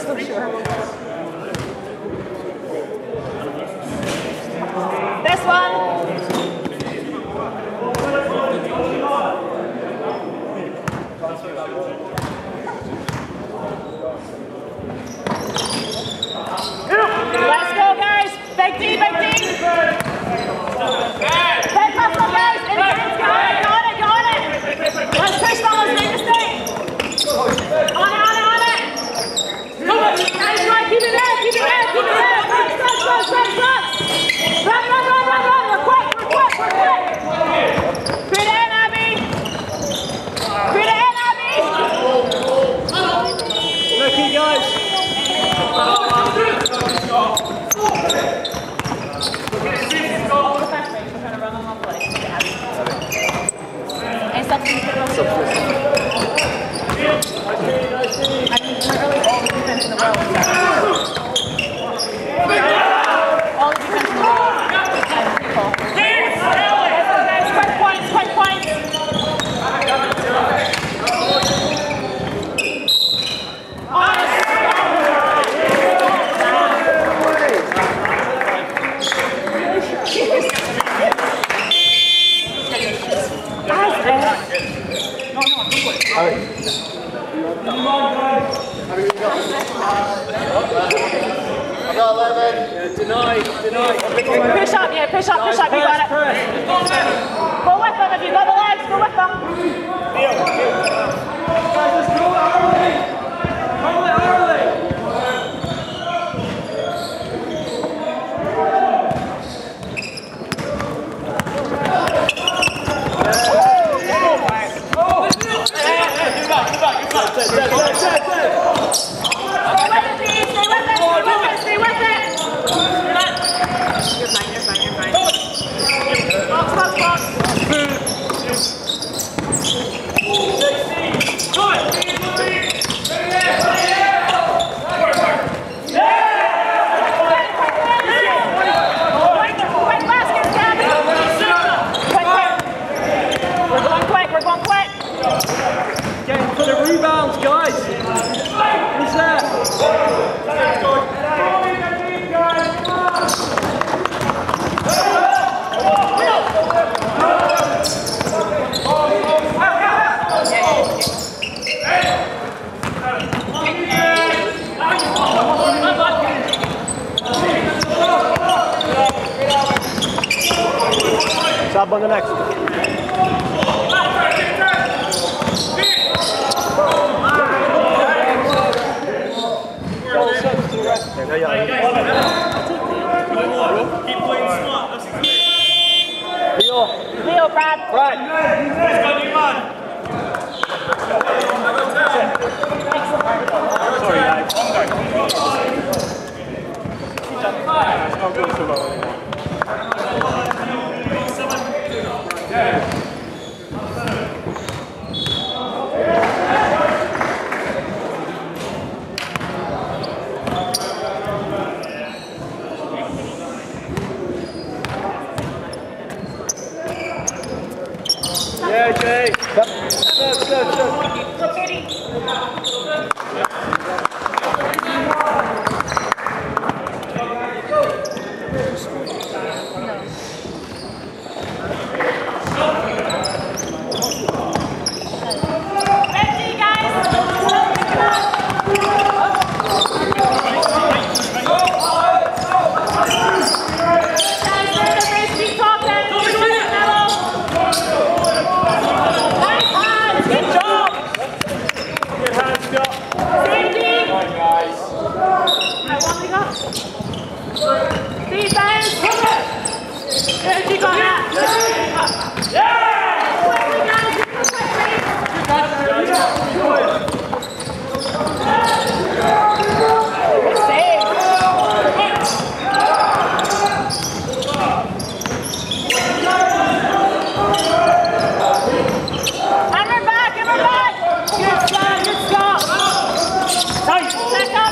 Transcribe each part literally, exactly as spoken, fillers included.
so sure. This one. Let's go, guys. Big D, big D. Big hustle, guys. In the game, got it, got it, got it. Let's push, fellas. Make a stay. On it, on it, on it. Come on. Guys, right. Keep it there, keep it there, keep it there. Run, run, run, run, run. Run, run, run, run, run. We're quick, we're quick, we're quick. Feed it in, Abby. Feed it in, Abby. Lucky, guys. Push up, yeah, push up, push up, you got it. Go with them if you got the legs, go with them. Guys, let's roll it early. Roll it early. Rebounds, guys. Who's that? Sub on the next. Keep playing smart. Leo. Leo, Brad. Brad. Let's go, new man. Sorry, guys. It's not going so well anymore. Yeah. Yeah, Jay. Step, step, step, step.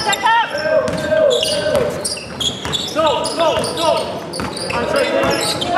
Go, go, go!